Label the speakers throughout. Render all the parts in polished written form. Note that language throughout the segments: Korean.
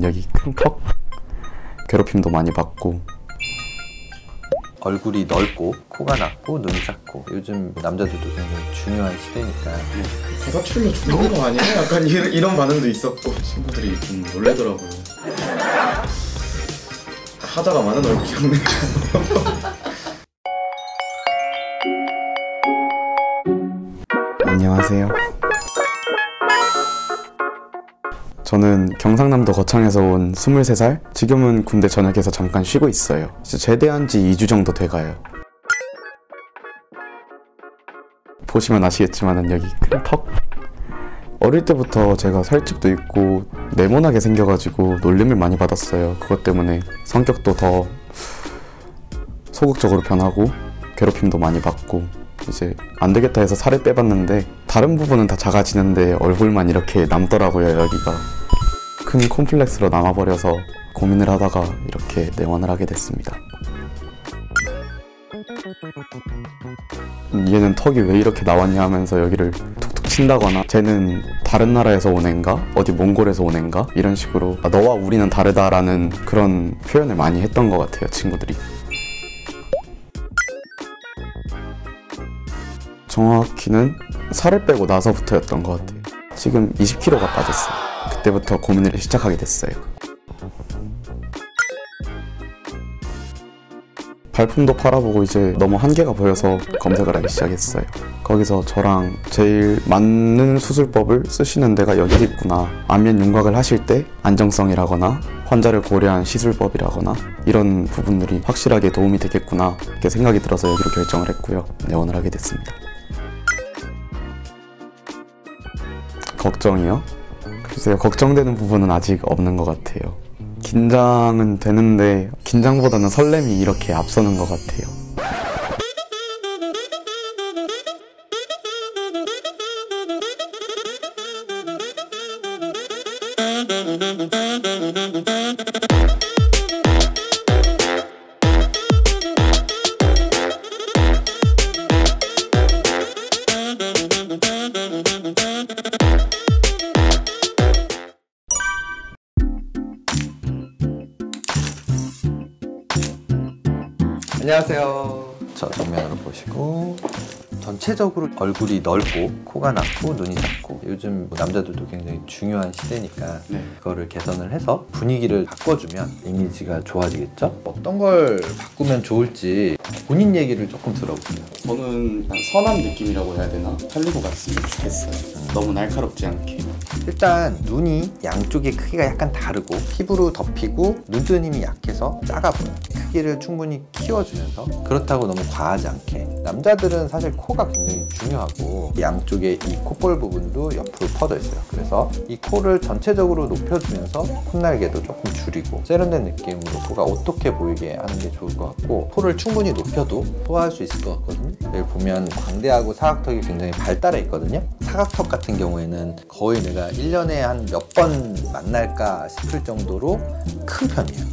Speaker 1: 여기 큰 턱 괴롭힘도 많이 받고,
Speaker 2: 얼굴이 넓고 코가 낮고 눈이 작고, 요즘 남자들도 굉장히 중요한 시대니까
Speaker 3: 부사출로 죽는 거 아니에요? 약간 이런 반응도 있었고, 친구들이 좀 놀래더라고요. 하자가 많은 얼굴이었네요.
Speaker 1: 안녕하세요. 저는 경상남도 거창에서 온 23살, 지금은 군대 전역에서 잠깐 쉬고 있어요. 제대한 지 2주 정도 돼가요. 보시면 아시겠지만 여기 큰 턱? 어릴 때부터 제가 살집도 있고 네모나게 생겨가지고 놀림을 많이 받았어요. 그것 때문에 성격도 더 소극적으로 변하고 괴롭힘도 많이 받고, 이제 안되겠다 해서 살을 빼봤는데 다른 부분은 다 작아지는데 얼굴만 이렇게 남더라고요. 여기가 큰 콤플렉스로 남아버려서 고민을 하다가 이렇게 내원을 하게 됐습니다. 얘는 턱이 왜 이렇게 나왔냐 하면서 여기를 툭툭 친다거나, 쟤는 다른 나라에서 온 앤가? 어디 몽골에서 온 앤가? 이런 식으로 너와 우리는 다르다라는 그런 표현을 많이 했던 것 같아요, 친구들이. 정확히는 살을 빼고 나서부터였던 것 같아요. 지금 20kg가 빠졌어요. 그때부터 고민을 시작하게 됐어요. 발품도 팔아보고 이제 너무 한계가 보여서 검색을 하기 시작했어요. 거기서 저랑 제일 맞는 수술법을 쓰시는 데가 여기 있구나, 안면 윤곽을 하실 때 안정성이라거나 환자를 고려한 시술법이라거나 이런 부분들이 확실하게 도움이 되겠구나, 이렇게 생각이 들어서 여기로 결정을 했고요. 내원을 하게 됐습니다. 걱정이요? 글쎄요, 걱정되는 부분은 아직 없는 것 같아요. 긴장은 되는데 긴장보다는 설렘이 이렇게 앞서는 것 같아요.
Speaker 2: 안녕하세요. 저 정면으로 보시고, 전체적으로 얼굴이 넓고 코가 낮고 눈이 작고, 요즘 남자들도 굉장히 중요한 시대니까 그거를 개선을 해서 분위기를 바꿔주면 이미지가 좋아지겠죠? 어떤 걸 바꾸면 좋을지 본인 얘기를 조금 들어보세요.
Speaker 3: 저는 선한 느낌이라고 해야 되나? 살리고 갔으면 좋겠어요. 너무 날카롭지 않게.
Speaker 2: 일단 눈이 양쪽의 크기가 약간 다르고, 피부로 덮이고 눈뜨림이 약해서 작아 보여요. 크기를 충분히 키워주면서, 그렇다고 너무 과하지 않게. 남자들은 사실 코가 굉장히 중요하고 양쪽에 이 콧볼 부분도 옆으로 퍼져 있어요. 그래서 이 코를 전체적으로 높여주면서 콧날개도 조금 줄이고 세련된 느낌으로 코가 어떻게 보이게 하는 게 좋을 것 같고, 코를 충분히 높여도 소화할 수 있을 것 같거든요. 여기 보면 광대하고 사각턱이 굉장히 발달해 있거든요. 사각턱 같은 경우에는 거의 내가 1년에 한 몇 번 만날까 싶을 정도로 큰 편이에요.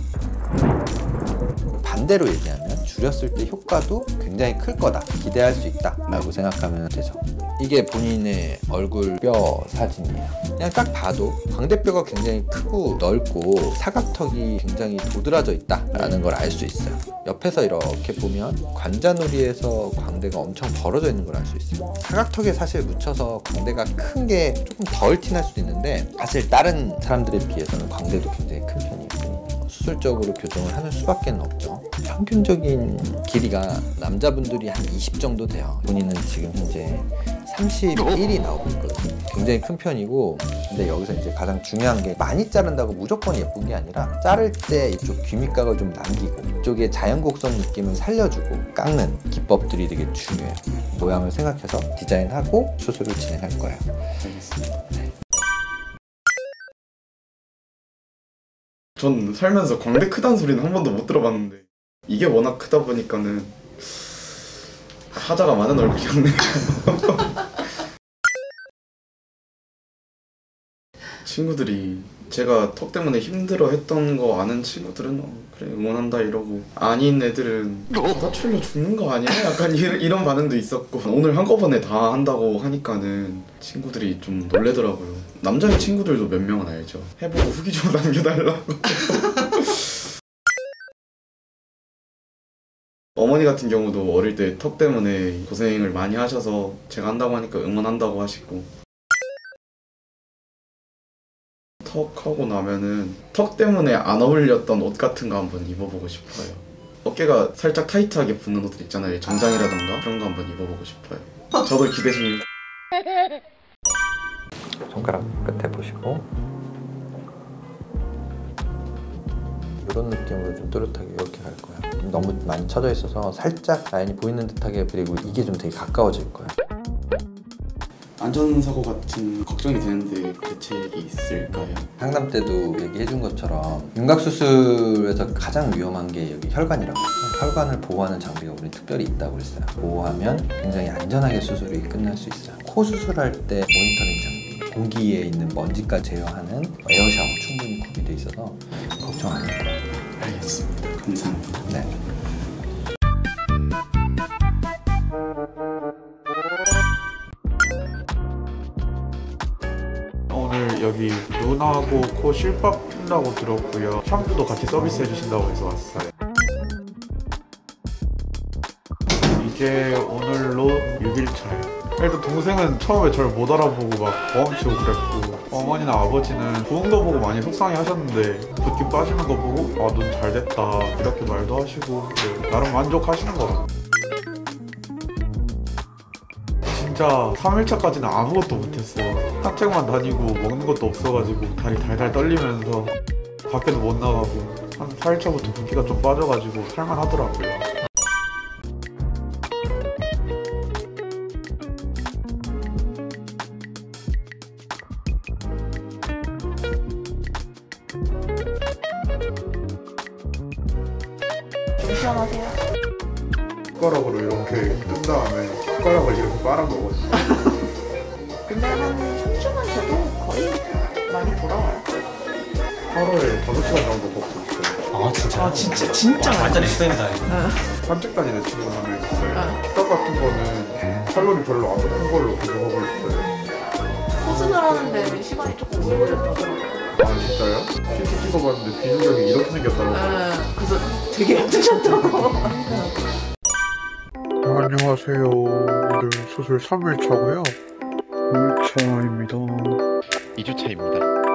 Speaker 2: 반대로 얘기하면 줄였을 때 효과도 굉장히 클 거다, 기대할 수 있다 라고 생각하면 되죠. 이게 본인의 얼굴뼈 사진이에요. 그냥 딱 봐도 광대뼈가 굉장히 크고 넓고 사각턱이 굉장히 도드라져 있다 라는 걸 알 수 있어요. 옆에서 이렇게 보면 관자놀이에서 광대가 엄청 벌어져 있는 걸 알 수 있어요. 사각턱에 사실 묻혀서 광대가 큰 게 조금 덜 티날 수도 있는데, 사실 다른 사람들에 비해서는 광대도 굉장히 큰 편이에요. 수술적으로 교정을 하는 수밖에 없죠. 평균적인 길이가 남자분들이 한 20 정도 돼요. 본인은 지금 현재 31이 나오고 있거든요. 굉장히 큰 편이고, 근데 여기서 이제 가장 중요한 게, 많이 자른다고 무조건 예쁜 게 아니라 자를 때 이쪽 귀밑각을 좀 남기고 이쪽에 자연곡선 느낌을 살려주고 깎는 기법들이 되게 중요해요. 모양을 생각해서 디자인하고 수술을 진행할 거예요.
Speaker 3: 알겠습니다. 전 살면서 광대 크다는 소리는 한 번도 못 들어봤는데, 이게 워낙 크다 보니까는 하자가 많은 얼굴이었네요. 친구들이 제가 턱 때문에 힘들어 했던 거 아는 친구들은 그래 응원한다 이러고, 아닌 애들은 사출로 죽는 거 아니야? 약간 이런 반응도 있었고, 오늘 한꺼번에 다 한다고 하니까는 친구들이 좀 놀래더라고요. 남자인 친구들도 몇 명은 알죠. 해보고 후기 좀 남겨달라고. 어머니 같은 경우도 어릴 때 턱 때문에 고생을 많이 하셔서 제가 한다고 하니까 응원한다고 하시고, 턱 하고 나면은 턱 때문에 안 어울렸던 옷 같은 거 한번 입어보고 싶어요. 어깨가 살짝 타이트하게 붙는 옷들 있잖아요. 정장이라던가 그런 거 한번 입어보고 싶어요. 저도 기대 중입니다.
Speaker 2: 손가락 끝에 보시고 이런 느낌으로 좀 또렷하게 이렇게 갈 거예요. 너무 많이 쳐져 있어서 살짝 라인이 보이는 듯하게, 그리고 이게 좀 되게 가까워질 거예요.
Speaker 1: 안전사고 같은 걱정이 되는데 대책이 있을까요?
Speaker 2: 상담 때도 얘기해 준 것처럼 윤곽수술에서 가장 위험한 게 여기 혈관이라고 했죠. 혈관을 보호하는 장비가 우리 특별히 있다고 그랬어요. 보호하면 굉장히 안전하게 수술이 끝날 수 있어요. 코 수술할 때 모니터링 장비, 공기에 있는 먼지까지 제어하는 에어샤워 충분히 구비돼 있어서 걱정 안 해요.
Speaker 1: 알겠습니다. 감사합니다.
Speaker 2: 네.
Speaker 4: 오늘 여기 눈하고 코 실밥 핀다고 들었고요. 샴푸도 같이 서비스 해주신다고 해서 왔어요. 이제 오늘로 6일차예요. 일단 동생은 처음에 저를 못 알아보고 막 고함치고 그랬고, 어머니나 아버지는 부흥도 보고 많이 속상해 하셨는데 붓기 빠지는 거 보고 아, 눈 잘 됐다 이렇게 말도 하시고, 네, 나름 만족하시는 것 같아요. 진짜 3일차까지는 아무것도 못했어요. 산책만 다니고 먹는 것도 없어가지고 다리 달달 떨리면서 밖에도 못 나가고, 한 4일차부터 붓기가 좀 빠져가지고 살만하더라고요.
Speaker 5: 좀 시원하세요?
Speaker 4: 숟가락으로 이렇게 뜬 다음에 숟가락을 이렇게 빨아먹었어요.
Speaker 5: 근데 한 3주만 돼도 거의 많이 돌아와요.
Speaker 4: 하루에 5시간 정도 걷고 있어요.
Speaker 6: 아 진짜 완전 엑스트림이다.
Speaker 4: 산책 다니는 친구 한 명 있어요. 식단 같은 거는 칼로리 별로 안 높은 걸로 계속 하고 있어요.
Speaker 5: 수술을 하는데 시간이 조금 오래 걸린다더라고요.
Speaker 4: 아 진짜요? CT 찍어봤는데 비중격이 이렇게 생겼다고.
Speaker 5: 그래서 되게 힘드셨다고.
Speaker 4: 안녕하세요. 오늘 수술 3일차고요. 3일차입니다.
Speaker 7: 2주차입니다.